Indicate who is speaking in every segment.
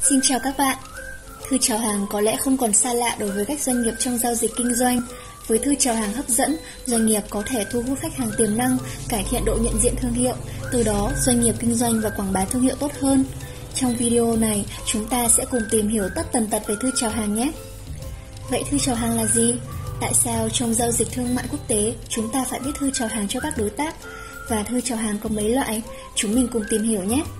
Speaker 1: Xin chào các bạn. Thư chào hàng có lẽ không còn xa lạ đối với các doanh nghiệp trong giao dịch kinh doanh. Với thư chào hàng hấp dẫn, doanh nghiệp có thể thu hút khách hàng tiềm năng, cải thiện độ nhận diện thương hiệu, từ đó doanh nghiệp kinh doanh và quảng bá thương hiệu tốt hơn. Trong video này, chúng ta sẽ cùng tìm hiểu tất tần tật về thư chào hàng nhé. Vậy thư chào hàng là gì? Tại sao trong giao dịch thương mại quốc tế, chúng ta phải viết thư chào hàng cho các đối tác? Và thư chào hàng có mấy loại? Chúng mình cùng tìm hiểu nhé.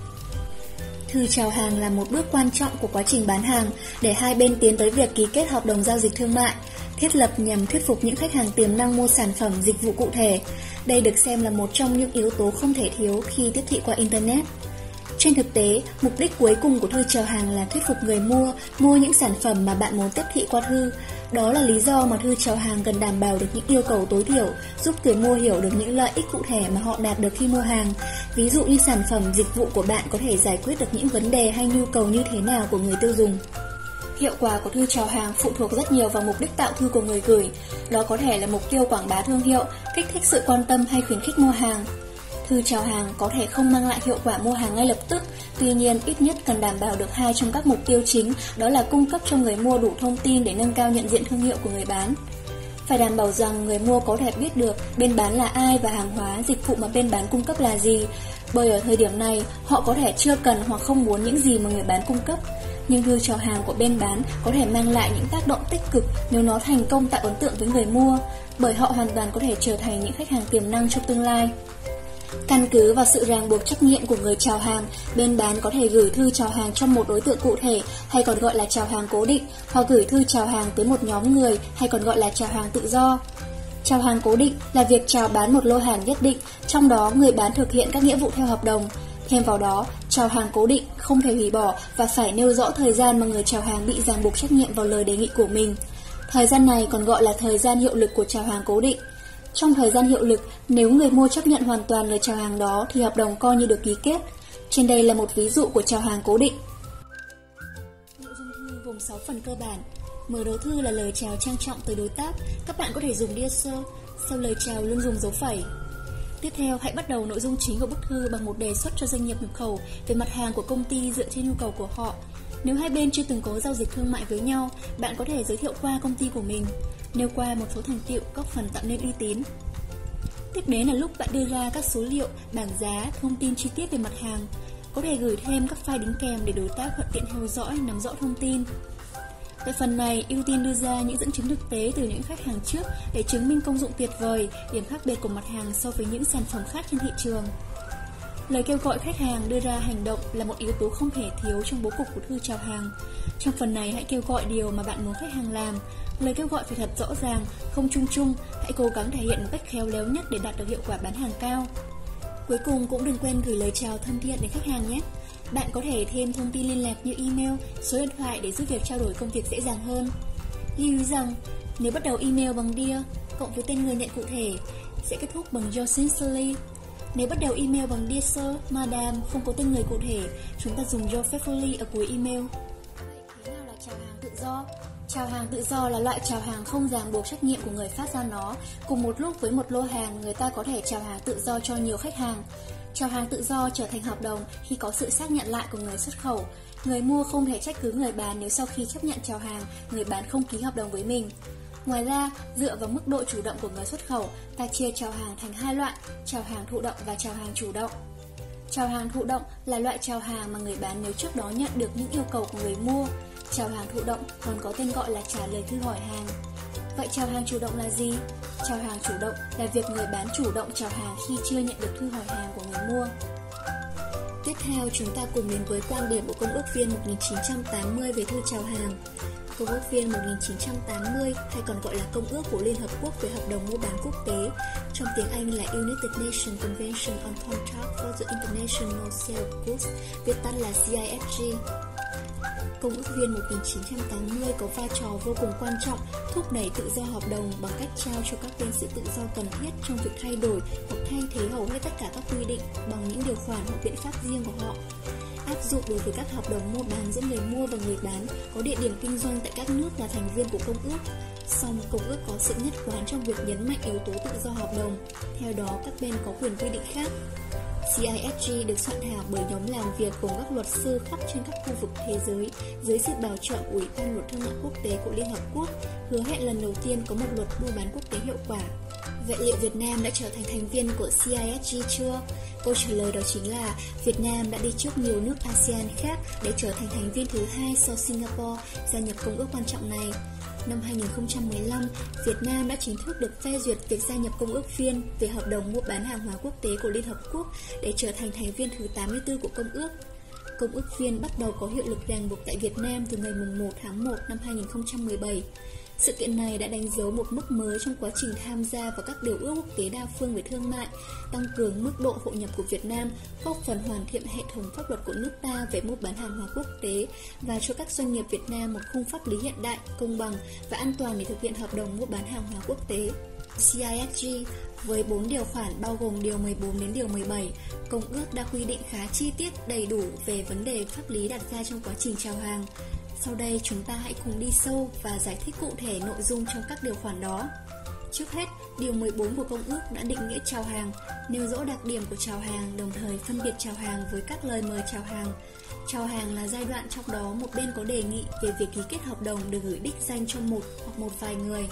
Speaker 1: Thư chào hàng là một bước quan trọng của quá trình bán hàng để hai bên tiến tới việc ký kết hợp đồng giao dịch thương mại, thiết lập nhằm thuyết phục những khách hàng tiềm năng mua sản phẩm, dịch vụ cụ thể. Đây được xem là một trong những yếu tố không thể thiếu khi tiếp thị qua Internet. Trên thực tế, mục đích cuối cùng của thư chào hàng là thuyết phục người mua những sản phẩm mà bạn muốn tiếp thị qua thư. Đó là lý do mà thư chào hàng cần đảm bảo được những yêu cầu tối thiểu, giúp người mua hiểu được những lợi ích cụ thể mà họ đạt được khi mua hàng. Ví dụ như sản phẩm, dịch vụ của bạn có thể giải quyết được những vấn đề hay nhu cầu như thế nào của người tiêu dùng. Hiệu quả của thư chào hàng phụ thuộc rất nhiều vào mục đích tạo thư của người gửi. Đó có thể là mục tiêu quảng bá thương hiệu, kích thích sự quan tâm hay khuyến khích mua hàng. Thư chào hàng có thể không mang lại hiệu quả mua hàng ngay lập tức, tuy nhiên ít nhất cần đảm bảo được hai trong các mục tiêu chính, đó là cung cấp cho người mua đủ thông tin để nâng cao nhận diện thương hiệu của người bán. Phải đảm bảo rằng người mua có thể biết được bên bán là ai và hàng hóa, dịch vụ mà bên bán cung cấp là gì, bởi ở thời điểm này họ có thể chưa cần hoặc không muốn những gì mà người bán cung cấp. Nhưng thư chào hàng của bên bán có thể mang lại những tác động tích cực nếu nó thành công tạo ấn tượng với người mua, bởi họ hoàn toàn có thể trở thành những khách hàng tiềm năng trong tương lai. Căn cứ vào sự ràng buộc trách nhiệm của người chào hàng, bên bán có thể gửi thư chào hàng cho một đối tượng cụ thể hay còn gọi là chào hàng cố định, hoặc gửi thư chào hàng tới một nhóm người hay còn gọi là chào hàng tự do. Chào hàng cố định là việc chào bán một lô hàng nhất định, trong đó người bán thực hiện các nghĩa vụ theo hợp đồng. Thêm vào đó, chào hàng cố định không thể hủy bỏ và phải nêu rõ thời gian mà người chào hàng bị ràng buộc trách nhiệm vào lời đề nghị của mình. Thời gian này còn gọi là thời gian hiệu lực của chào hàng cố định. Trong thời gian hiệu lực, nếu người mua chấp nhận hoàn toàn lời chào hàng đó thì hợp đồng coi như được ký kết. Trên đây là một ví dụ của chào hàng cố định. Nội dung thư gồm 6 phần cơ bản. Mở đầu thư là lời chào trang trọng tới đối tác. Các bạn có thể dùng Dear Sir, sau lời chào luôn dùng dấu phẩy. Tiếp theo, hãy bắt đầu nội dung chính của bức thư bằng một đề xuất cho doanh nghiệp nhập khẩu về mặt hàng của công ty dựa trên nhu cầu của họ. Nếu hai bên chưa từng có giao dịch thương mại với nhau, bạn có thể giới thiệu qua công ty của mình, nêu qua một số thành tựu góp phần tạo nên uy tín. Tiếp đến là lúc bạn đưa ra các số liệu, bảng giá, thông tin chi tiết về mặt hàng. Có thể gửi thêm các file đính kèm để đối tác thuận tiện theo dõi, nắm rõ thông tin. Tại phần này, ưu tiên đưa ra những dẫn chứng thực tế từ những khách hàng trước để chứng minh công dụng tuyệt vời, điểm khác biệt của mặt hàng so với những sản phẩm khác trên thị trường. Lời kêu gọi khách hàng đưa ra hành động là một yếu tố không thể thiếu trong bố cục của thư chào hàng. Trong phần này, hãy kêu gọi điều mà bạn muốn khách hàng làm. Lời kêu gọi phải thật rõ ràng, không chung chung, hãy cố gắng thể hiện một cách khéo léo nhất để đạt được hiệu quả bán hàng cao. Cuối cùng cũng đừng quên gửi lời chào thân thiện đến khách hàng nhé. Bạn có thể thêm thông tin liên lạc như email, số điện thoại để giúp việc trao đổi công việc dễ dàng hơn. Lưu ý rằng, nếu bắt đầu email bằng Dear, cộng với tên người nhận cụ thể, sẽ kết thúc bằng Yours sincerely. Nếu bắt đầu email bằng Dear Sir, Madam, không có tên người cụ thể, chúng ta dùng Yours faithfully ở cuối email. Thế nào là chào hàng tự do? Chào hàng tự do là loại chào hàng không ràng buộc trách nhiệm của người phát ra nó. Cùng một lúc với một lô hàng, người ta có thể chào hàng tự do cho nhiều khách hàng. Chào hàng tự do trở thành hợp đồng khi có sự xác nhận lại của người xuất khẩu. Người mua không thể trách cứ người bán nếu sau khi chấp nhận chào hàng, người bán không ký hợp đồng với mình. Ngoài ra, dựa vào mức độ chủ động của người xuất khẩu, ta chia chào hàng thành hai loại, chào hàng thụ động và chào hàng chủ động. Chào hàng thụ động là loại chào hàng mà người bán nếu trước đó nhận được những yêu cầu của người mua. Chào hàng thụ động còn có tên gọi là trả lời thư hỏi hàng. Vậy chào hàng chủ động là gì? Chào hàng chủ động là việc người bán chủ động chào hàng khi chưa nhận được thư hỏi hàng của người mua. Tiếp theo, chúng ta cùng đến với quan điểm của Công ước viên 1980 về thư chào hàng. Công ước viên 1980 hay còn gọi là Công ước của Liên Hợp Quốc về hợp đồng mua bán quốc tế, trong tiếng Anh là United Nations Convention on Contract for the International Sale of Goods, viết tắt là CIFG. Công ước viên 1980 có vai trò vô cùng quan trọng thúc đẩy tự do hợp đồng bằng cách trao cho các bên sự tự do cần thiết trong việc thay đổi hoặc thay thế hầu hết tất cả các quy định bằng những điều khoản hoặc biện pháp riêng của họ. Áp dụng đối với các hợp đồng mua bán giữa người mua và người bán có địa điểm kinh doanh tại các nước là thành viên của công ước. Song công ước có sự nhất quán trong việc nhấn mạnh yếu tố tự do hợp đồng. Theo đó, các bên có quyền quy định khác. CISG được soạn thảo bởi nhóm làm việc gồm các luật sư khắp trên các khu vực thế giới dưới sự bảo trợ của Ủy ban Luật Thương mại Quốc tế của Liên Hợp Quốc, hứa hẹn lần đầu tiên có một luật mua bán quốc tế hiệu quả. Vậy liệu Việt Nam đã trở thành thành viên của CISG chưa? Câu trả lời đó chính là Việt Nam đã đi trước nhiều nước ASEAN khác để trở thành thành viên thứ 2 sau Singapore gia nhập công ước quan trọng này. Năm 2015, Việt Nam đã chính thức được phê duyệt việc gia nhập công ước viên về hợp đồng mua bán hàng hóa quốc tế của Liên Hợp Quốc để trở thành thành viên thứ 84 của công ước. Công ước viên bắt đầu có hiệu lực ràng buộc tại Việt Nam từ ngày 1 tháng 1 năm 2017. Sự kiện này đã đánh dấu một mức mới trong quá trình tham gia vào các điều ước quốc tế đa phương về thương mại, tăng cường mức độ hội nhập của Việt Nam, góp phần hoàn thiện hệ thống pháp luật của nước ta về mua bán hàng hóa quốc tế và cho các doanh nghiệp Việt Nam một khung pháp lý hiện đại, công bằng và an toàn để thực hiện hợp đồng mua bán hàng hóa quốc tế. CISG với 4 điều khoản bao gồm điều 14 đến điều 17, Công ước đã quy định khá chi tiết đầy đủ về vấn đề pháp lý đặt ra trong quá trình chào hàng. Sau đây chúng ta hãy cùng đi sâu và giải thích cụ thể nội dung trong các điều khoản đó. Trước hết, điều 14 của Công ước đã định nghĩa chào hàng, nêu rõ đặc điểm của chào hàng, đồng thời phân biệt chào hàng với các lời mời chào hàng. Chào hàng là giai đoạn trong đó một bên có đề nghị về việc ký kết hợp đồng được gửi đích danh cho một hoặc một vài người.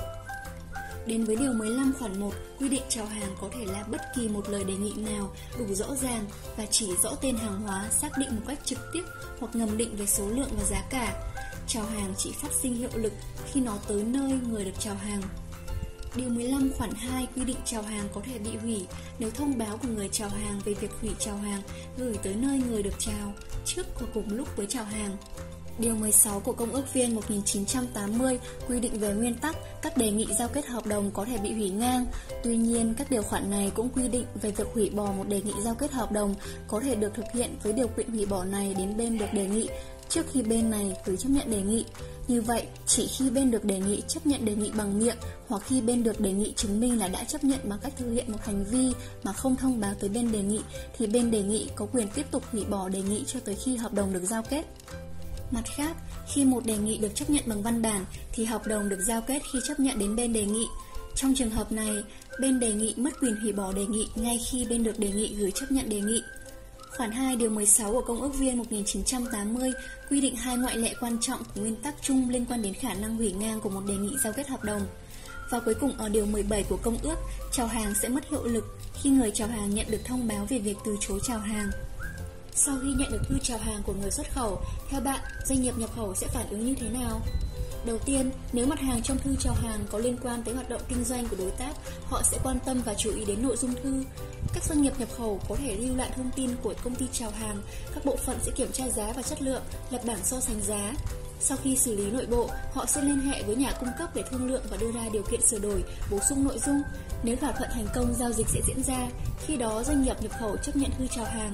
Speaker 1: Đến với điều 15 khoản 1, quy định chào hàng có thể là bất kỳ một lời đề nghị nào đủ rõ ràng và chỉ rõ tên hàng hóa, xác định một cách trực tiếp hoặc ngầm định về số lượng và giá cả. Chào hàng chỉ phát sinh hiệu lực khi nó tới nơi người được chào hàng. Điều 15 khoản 2 quy định chào hàng có thể bị hủy nếu thông báo của người chào hàng về việc hủy chào hàng gửi tới nơi người được chào trước và cùng lúc với chào hàng. Điều 16 của Công ước viên 1980 quy định về nguyên tắc các đề nghị giao kết hợp đồng có thể bị hủy ngang. Tuy nhiên, các điều khoản này cũng quy định về việc hủy bỏ một đề nghị giao kết hợp đồng có thể được thực hiện với điều kiện hủy bỏ này đến bên được đề nghị trước khi bên này gửi chấp nhận đề nghị. Như vậy, chỉ khi bên được đề nghị chấp nhận đề nghị bằng miệng hoặc khi bên được đề nghị chứng minh là đã chấp nhận bằng cách thực hiện một hành vi mà không thông báo tới bên đề nghị thì bên đề nghị có quyền tiếp tục hủy bỏ đề nghị cho tới khi hợp đồng được giao kết. Mặt khác, khi một đề nghị được chấp nhận bằng văn bản thì hợp đồng được giao kết khi chấp nhận đến bên đề nghị. Trong trường hợp này, bên đề nghị mất quyền hủy bỏ đề nghị ngay khi bên được đề nghị gửi chấp nhận đề nghị. Khoản 2 điều 16 của Công ước viên 1980 quy định 2 ngoại lệ quan trọng của nguyên tắc chung liên quan đến khả năng hủy ngang của một đề nghị giao kết hợp đồng. Và cuối cùng ở điều 17 của Công ước, chào hàng sẽ mất hiệu lực khi người chào hàng nhận được thông báo về việc từ chối chào hàng. Sau khi nhận được thư chào hàng của người xuất khẩu, theo bạn, doanh nghiệp nhập khẩu sẽ phản ứng như thế nào? Đầu tiên, nếu mặt hàng trong thư chào hàng có liên quan tới hoạt động kinh doanh của đối tác, họ sẽ quan tâm và chú ý đến nội dung thư. Các doanh nghiệp nhập khẩu có thể lưu lại thông tin của công ty chào hàng, các bộ phận sẽ kiểm tra giá và chất lượng, lập bảng so sánh giá. Sau khi xử lý nội bộ, họ sẽ liên hệ với nhà cung cấp để thương lượng và đưa ra điều kiện sửa đổi, bổ sung nội dung. Nếu thỏa thuận thành công, giao dịch sẽ diễn ra, khi đó doanh nghiệp nhập khẩu chấp nhận thư chào hàng.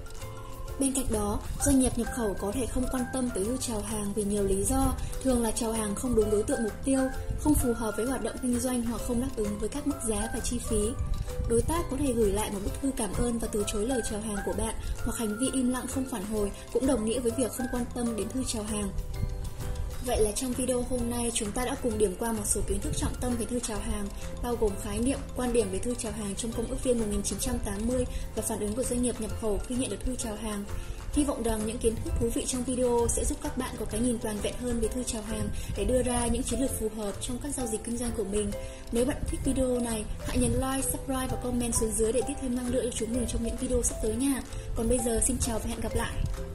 Speaker 1: Bên cạnh đó, doanh nghiệp nhập khẩu có thể không quan tâm tới thư chào hàng vì nhiều lý do, thường là chào hàng không đúng đối tượng mục tiêu, không phù hợp với hoạt động kinh doanh hoặc không đáp ứng với các mức giá và chi phí. Đối tác có thể gửi lại một bức thư cảm ơn và từ chối lời chào hàng của bạn, hoặc hành vi im lặng không phản hồi cũng đồng nghĩa với việc không quan tâm đến thư chào hàng. Vậy là trong video hôm nay chúng ta đã cùng điểm qua một số kiến thức trọng tâm về thư chào hàng, bao gồm khái niệm, quan điểm về thư chào hàng trong Công ước viên 1980 và phản ứng của doanh nghiệp nhập khẩu khi nhận được thư chào hàng. Hy vọng rằng những kiến thức thú vị trong video sẽ giúp các bạn có cái nhìn toàn vẹn hơn về thư chào hàng để đưa ra những chiến lược phù hợp trong các giao dịch kinh doanh của mình. Nếu bạn thích video này, hãy nhấn like, subscribe và comment xuống dưới để tiếp thêm năng lượng cho chúng mình trong những video sắp tới nha. Còn bây giờ xin chào và hẹn gặp lại.